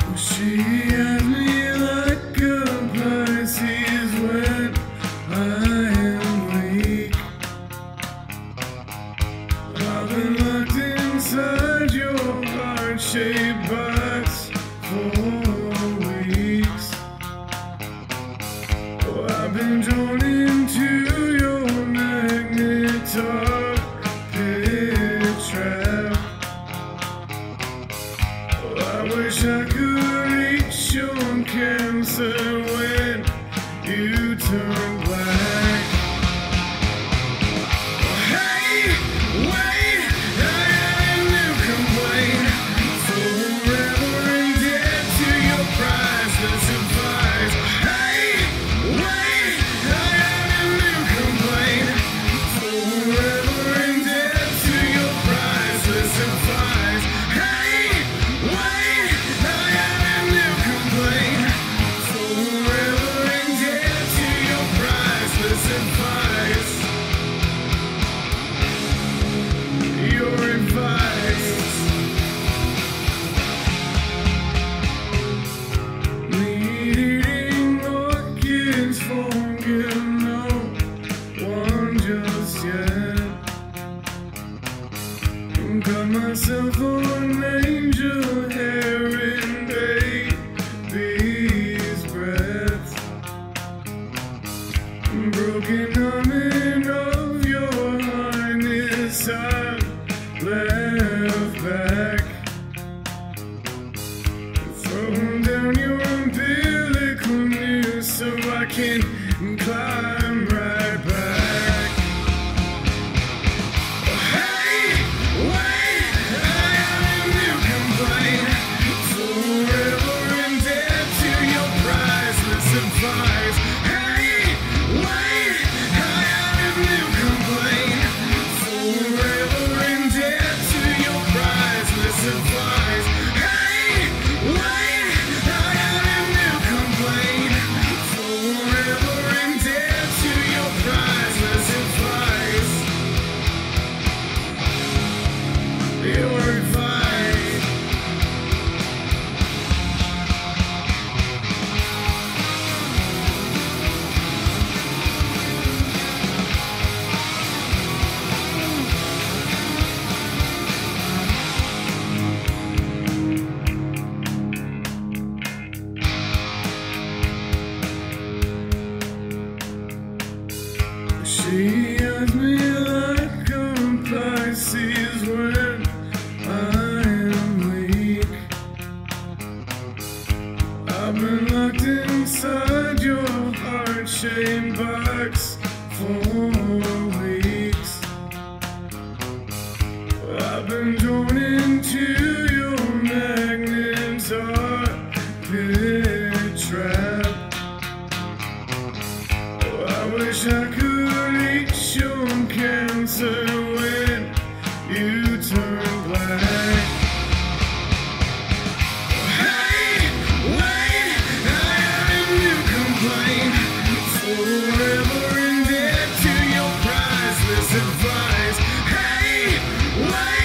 She has me like a Pisces when I am weak. I've been locked inside your heart-shaped box for weeks. Oh, I've been drawn into your magnetic trap. Oh, I wish I could reach your Cancer when you turn black. Hey, wait, I got a new complaint. Forever indebted to your priceless advice. Hey, wait, I got a new complaint. Forever indebted to your priceless advice. Hey, wait, I got a new complaint. Forever indebted to your priceless advice. Your advice. Needing orchids forget no one just yet. Got myself an angel hair in baby's breath. Broken humming of your highness, I'm left back. Throw down your umbilical noose so I can climb right back. Hey, wait, I got a new complaint. Forever indebted to your priceless advice. Hey, wait, I got a new complaint. Forever indebted to your priceless advice. Hey, wait, I got a new complaint. Forever indebted to your priceless advice. Your advice. She has me like a Pisces when I am weak. I've been locked inside your heart-shaped box for weeks. I've been drawn into your magnet's pit trap. Oh, I wish I could reach your Cancer when you turn black. Hey, wait, I got a new complaint. Forever indebted to your priceless advice. Hey, wait.